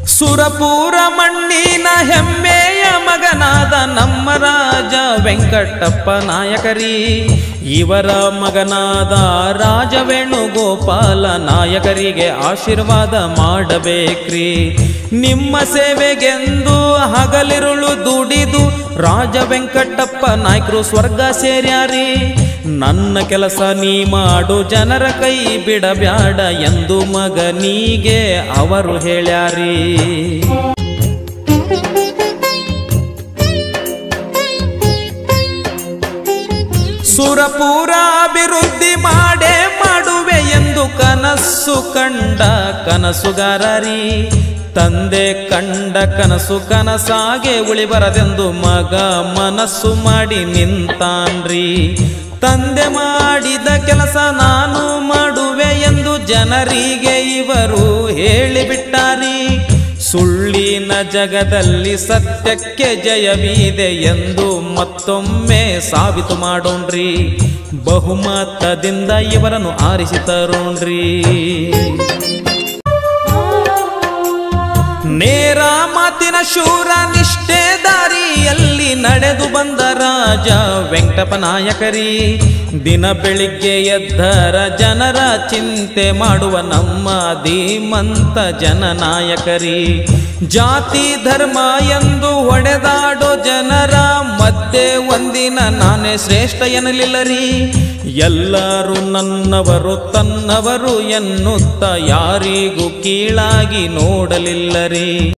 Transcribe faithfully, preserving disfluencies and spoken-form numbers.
ಸುರಪುರ ಮಣ್ಣಿನ ಹೆಮ್ಮೆಯ ಮಗನಾದ ನಮ್ಮ ರಾಜ ವೆಂಕಟಪ್ಪ ನಾಯಕರಿ, ಇವರ ಮಗನಾದ ರಾಜ ವೇಣುಗೋಪಾಲ ನಾಯಕರಿಗೆ ಆಶೀರ್ವಾದ ಮಾಡಬೇಕ್ರಿ. ನಿಮ್ಮ ಸೇವೆಗೆಂದು ಹಗಲಿರುಳು ದುಡಿದು ರಾಜ ವೆಂಕಟಪ್ಪ ನಾಯಕರು ಸ್ವರ್ಗ ಸೇರ್ಯಾರಿ. ನನ್ನ ಕೆಲಸ ನೀ ಮಾಡು, ಜನರ ಕೈ ಬಿಡಬ್ಯಾಡ ಎಂದು ಮಗನಿಗೆ ಅವರು ಹೇಳ್ಯಾರಿ. ಸುರಪುರ ಅಭಿವೃದ್ಧಿ ಮಾಡೇ ಮಾಡುವೆ ಎಂದು ಕನಸು ಕಂಡ ಕನಸುಗಾರರಿ, ತಂದೆ ಕಂಡ ಕನಸು ಕನಸಾಗೆ ಉಳಿಬರದೆಂದು ಮಗ ಮನಸ್ಸು ಮಾಡಿ ನಿಂತಾನ್ರಿ. ತಂದೆ ಮಾಡಿದ ಕೆಲಸ ನಾನು ಮಾಡುವೆ ಎಂದು ಜನರಿಗೆ ಇವರು ಹೇಳಿಬಿಟ್ಟಾರಿ. ಸುಳ್ಳಿನ ಜಗದಲ್ಲಿ ಸತ್ಯಕ್ಕೆ ಜಯವಿದೆ ಎಂದು ಮತ್ತೊಮ್ಮೆ ಸಾಬೀತು ಮಾಡೋಣ್ರಿ. ಬಹುಮತದಿಂದ ಇವರನ್ನು ಆರಿಸಿ ತರೋಣ್ರಿ. ನೇರ ಮಾತಿನ ಶೂರ ನಿಷ್ಠೆ ದಾರಿಯಲ್ಲಿ ನಡೆದು ಬಂದ ರಾಜ ವೆಂಕಟಪ್ಪ ನಾಯಕರಿ, ದಿನ ಬೆಳಿಗ್ಗೆ ಎದ್ದರ ಜನರ ಚಿಂತೆ ಮಾಡುವ ನಮ್ಮ ಧೀಮಂತ ಜನನಾಯಕರಿ. ಜಾತಿ ಧರ್ಮ ಎಂದು ಹೊಡೆದಾಡೋ ಜನರ ಮಧ್ಯೆ ಒಂದಿನ ನಾನೇ ಶ್ರೇಷ್ಠ ಎನ್ನಲಿಲ್ಲರಿ. ಎಲ್ಲರೂ ನನ್ನವರು ತನ್ನವರು ಎನ್ನುತ್ತ ಯಾರಿಗೂ ಕೀಳಾಗಿ ನೋಡಲಿಲ್ಲರಿ.